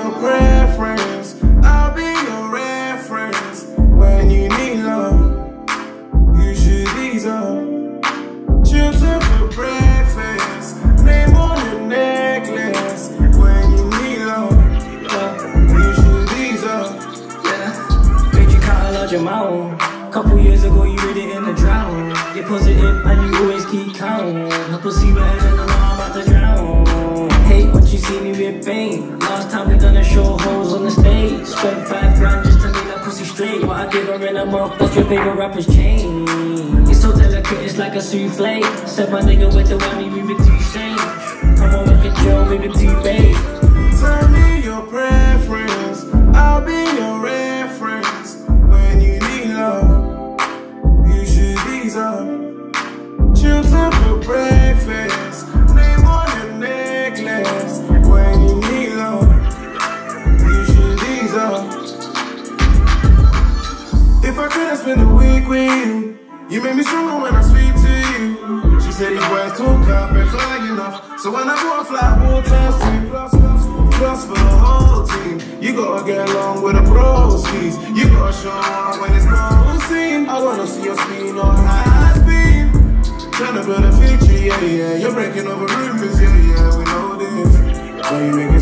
your preference. I'll be your reference. When you need love, you should ease up. Children for breakfast, name on your necklace. When you need love, you should ease up. Yeah, made you count a large amount. Couple years ago you read it in the drown. You're positive and you always keep count. Her pussy wetter than the law, I'm about to drown. Hate what you see me with Bane. Last time we done a show, hoes on the stage. Spent 5 grand just to make that pussy straight. What I give her in a month, that's your favorite rapper's chain. It's so delicate, it's like a souffle. Said my nigga with the whammy, move it too strange. Come on, look at Joe, move it too big. Tell me your preference, I'll be your reference. When you need love, you should ease up. Children for breakfast, name on your necklace. When you need love, you should ease up. If I couldn't spend a week with you make me stronger when I speak to you. She said these words talk up and fly enough. So when I go and fly, more times too. Plus for the whole team. You gotta get along with the broskies. You gotta show up when it's no scene. I wanna see your speed on high speed. Tryna build a victory, yeah, yeah. You're breaking over rumors, yeah, yeah. We know this. Why you make